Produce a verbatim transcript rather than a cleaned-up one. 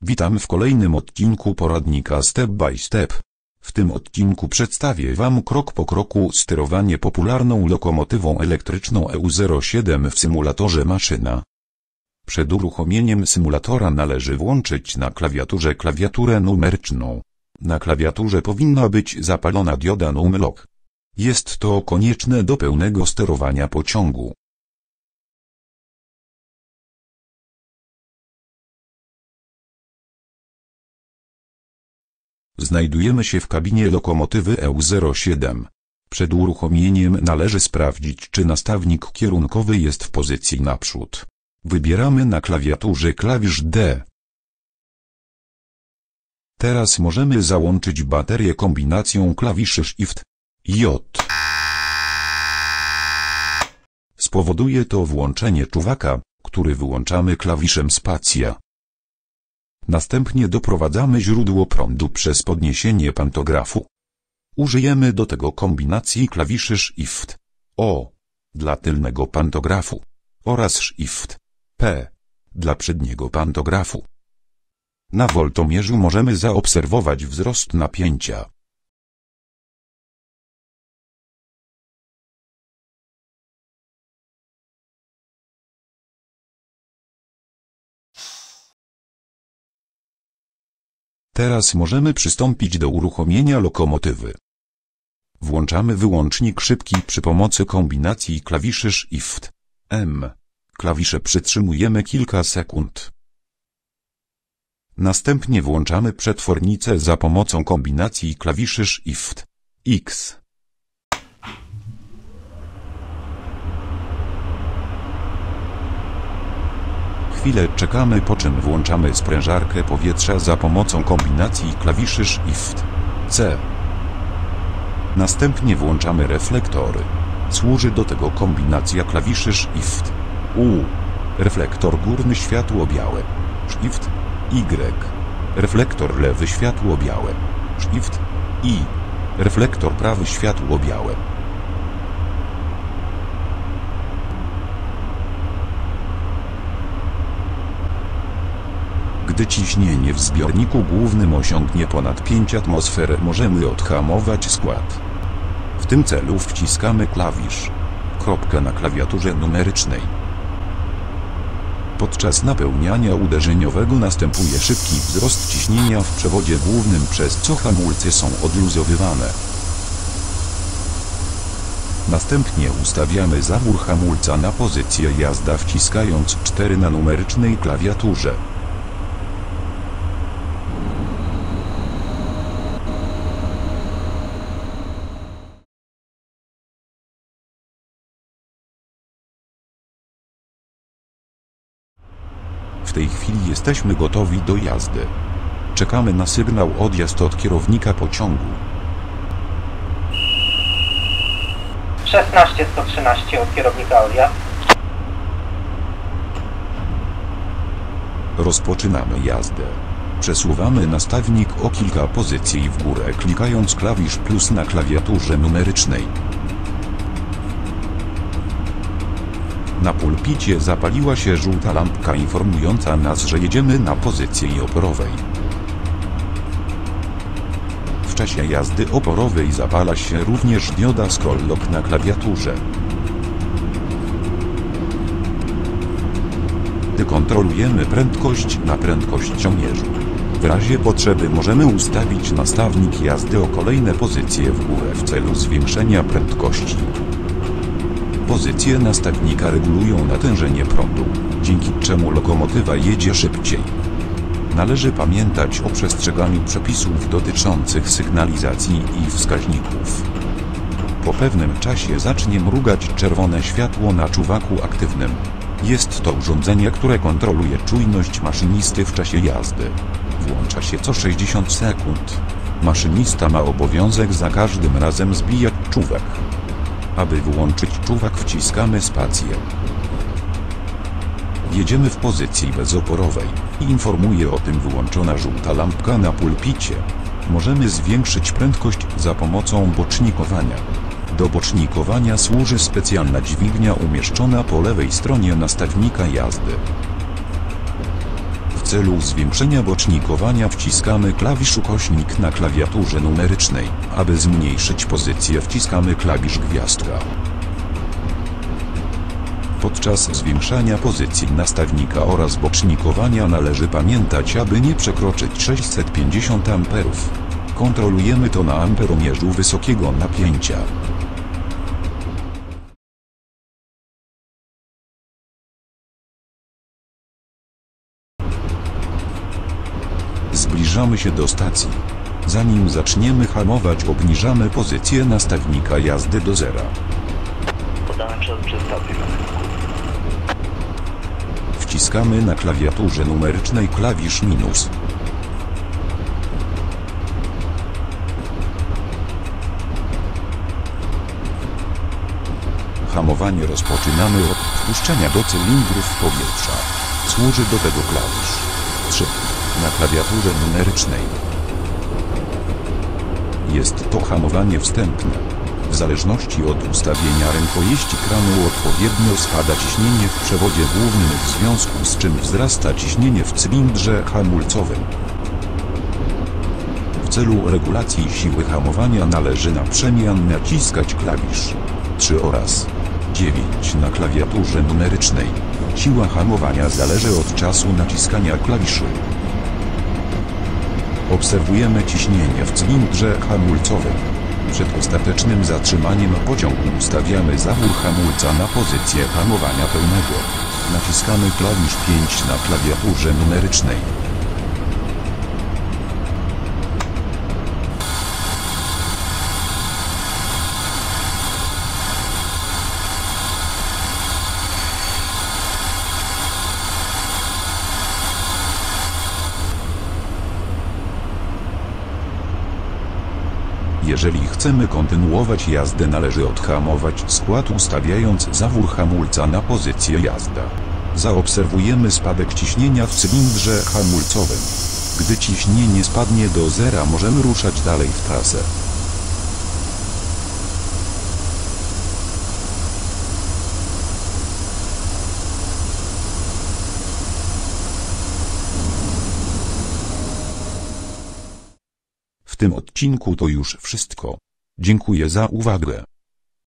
Witam w kolejnym odcinku poradnika Step by Step. W tym odcinku przedstawię Wam krok po kroku sterowanie popularną lokomotywą elektryczną E U zero siedem w symulatorze maszyna. Przed uruchomieniem symulatora należy włączyć na klawiaturze klawiaturę numeryczną. Na klawiaturze powinna być zapalona dioda numlock. Jest to konieczne do pełnego sterowania pociągu. Znajdujemy się w kabinie lokomotywy E U zero siedem. Przed uruchomieniem należy sprawdzić, czy nastawnik kierunkowy jest w pozycji naprzód. Wybieramy na klawiaturze klawisz D. Teraz możemy załączyć baterię kombinacją klawiszy Shift J. Spowoduje to włączenie czuwaka, który wyłączamy klawiszem spacja. Następnie doprowadzamy źródło prądu przez podniesienie pantografu. Użyjemy do tego kombinacji klawiszy Shift O dla tylnego pantografu oraz Shift P dla przedniego pantografu. Na woltomierzu możemy zaobserwować wzrost napięcia. Teraz możemy przystąpić do uruchomienia lokomotywy. Włączamy wyłącznik szybki przy pomocy kombinacji klawiszy Shift M. Klawisze przytrzymujemy kilka sekund. Następnie włączamy przetwornicę za pomocą kombinacji klawiszy Shift X. Chwilę czekamy, po czym włączamy sprężarkę powietrza za pomocą kombinacji klawiszy Shift C. Następnie włączamy reflektory. Służy do tego kombinacja klawiszy Shift U. Reflektor górny światło białe. Shift Y. Reflektor lewy światło białe. Shift I. Reflektor prawy światło białe. Gdy ciśnienie w zbiorniku głównym osiągnie ponad pięć atmosfer, możemy odhamować skład. W tym celu wciskamy klawisz kropkę na klawiaturze numerycznej. Podczas napełniania uderzeniowego następuje szybki wzrost ciśnienia w przewodzie głównym, przez co hamulce są odluzowywane. Następnie ustawiamy zawór hamulca na pozycję jazda, wciskając cztery na numerycznej klawiaturze. W tej chwili jesteśmy gotowi do jazdy. Czekamy na sygnał odjazd od kierownika pociągu. szesnaście sto trzynaście od kierownika odjazd. Rozpoczynamy jazdę. Przesuwamy nastawnik o kilka pozycji w górę, klikając klawisz plus na klawiaturze numerycznej. Na pulpicie zapaliła się żółta lampka informująca nas, że jedziemy na pozycji oporowej. W czasie jazdy oporowej zapala się również dioda scroll lock na klawiaturze. Gdy kontrolujemy prędkość na prędkościomierzu. W razie potrzeby możemy ustawić nastawnik jazdy o kolejne pozycje w górę w celu zwiększenia prędkości. Pozycje nastawnika regulują natężenie prądu, dzięki czemu lokomotywa jedzie szybciej. Należy pamiętać o przestrzeganiu przepisów dotyczących sygnalizacji i wskaźników. Po pewnym czasie zacznie mrugać czerwone światło na czuwaku aktywnym. Jest to urządzenie, które kontroluje czujność maszynisty w czasie jazdy. Włącza się co sześćdziesiąt sekund. Maszynista ma obowiązek za każdym razem zbijać czuwak. Aby wyłączyć czuwak, wciskamy spację. Jedziemy w pozycji bezoporowej i informuje o tym wyłączona żółta lampka na pulpicie. Możemy zwiększyć prędkość za pomocą bocznikowania. Do bocznikowania służy specjalna dźwignia umieszczona po lewej stronie nastawnika jazdy. W celu zwiększenia bocznikowania wciskamy klawisz ukośnik na klawiaturze numerycznej. Aby zmniejszyć pozycję wciskamy klawisz gwiazdka. Podczas zwiększania pozycji nastawnika oraz bocznikowania należy pamiętać, aby nie przekroczyć sześćset pięćdziesiąt amperów. Kontrolujemy to na amperomierzu wysokiego napięcia. Zbliżamy się do stacji. Zanim zaczniemy hamować, obniżamy pozycję nastawnika jazdy do zera. Podałem czas przez stację. Wciskamy na klawiaturze numerycznej klawisz minus. Hamowanie rozpoczynamy od wpuszczenia do cylindrów powietrza. Służy do tego klawisz trzy na klawiaturze numerycznej. Jest to hamowanie wstępne. W zależności od ustawienia rękojeści kranu odpowiednio spada ciśnienie w przewodzie głównym, w związku z czym wzrasta ciśnienie w cylindrze hamulcowym. W celu regulacji siły hamowania należy na przemian naciskać klawisz trzy oraz dziewięć na klawiaturze numerycznej. Siła hamowania zależy od czasu naciskania klawiszy. Obserwujemy ciśnienie w cylindrze hamulcowym. Przed ostatecznym zatrzymaniem pociągu ustawiamy zawór hamulca na pozycję hamowania pełnego. Naciskamy klawisz pięć na klawiaturze numerycznej. Jeżeli chcemy kontynuować jazdę, należy odhamować skład, ustawiając zawór hamulca na pozycję jazda. Zaobserwujemy spadek ciśnienia w cylindrze hamulcowym. Gdy ciśnienie spadnie do zera, możemy ruszać dalej w trasę. W tym odcinku to już wszystko. Dziękuję za uwagę.